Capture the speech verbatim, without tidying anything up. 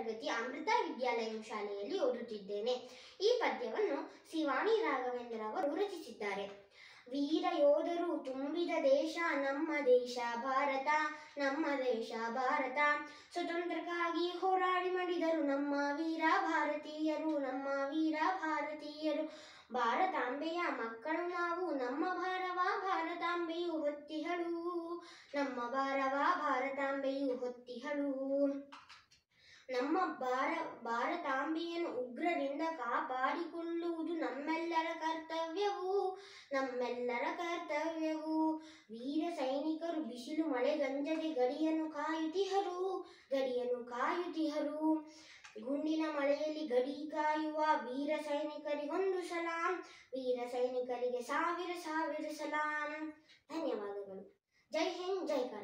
ತರಗತಿ ಅಮೃತ ವಿದ್ಯಾಲಯ ಶಾಲೆಯಲ್ಲಿ ಓದುತ್ತಿದ್ದೇನೆ. ಈ ಪದ್ಯವನ್ನು ಸಿ ವಾಣಿ ರಾಘವೇಂದ್ರ ಅವರು ರಚಿಸಿದ್ದಾರೆ. ವೀರ ಯೋಧರು ತುಂಬಿದ ದೇಶ ನಮ್ಮ ದೇಶ ಭಾರತ, ನಮ್ಮ ದೇಶ ಭಾರತ. ಸ್ವತಂತ್ರಕ್ಕಾಗಿ ಹೋರಾಡಿ ಮಾಡಿದರು ನಮ್ಮ ವೀರ ಭಾರತೀಯರು, ನಮ್ಮ ವೀರ ಭಾರತೀಯರು. ಭಾರತಾಂಬೆಯ ಮಕ್ಕಳು ನಾವು, ನಮ್ಮ ಭಾರವ ಭಾರತಾಂಬೆಯು ಹೊತ್ತಿಹಳು, ನಮ್ಮ ಭಾರವ ಭಾರತಾಂಬೆಯು ಹೊತ್ತಿಹಳು. ನಮ್ಮ ಭಾರ ಭಾರತಾಂಬೆಯನ್ನು ಉಗ್ರರಿಂದ ಕಾಪಾಡಿಕೊಳ್ಳುವುದು ನಮ್ಮೆಲ್ಲರ ಕರ್ತವ್ಯವು, ನಮ್ಮೆಲ್ಲರ ಕರ್ತವ್ಯವು. ವೀರ ಸೈನಿಕರು ಬಿಸಿಲು ಮಳೆಗಂಜದೆ ಗಡಿಯನ್ನು ಕಾಯುತ್ತಿಹರು, ಗಡಿಯನ್ನು ಕಾಯುತ್ತಿಹರು. ಗುಂಡಿನ ಮಳೆಯಲ್ಲಿ ಗಡಿ ಕಾಯುವ ವೀರ ಸೈನಿಕರಿಗೊಂದು ಸಲಾಂ, ವೀರ ಸೈನಿಕರಿಗೆ ಸಾವಿರ ಸಾವಿರ ಸಲಾಂ. ಧನ್ಯವಾದಗಳು. ಜೈ ಹಿಂದ್, ಜೈ ಕರ್ನಾಟಕ.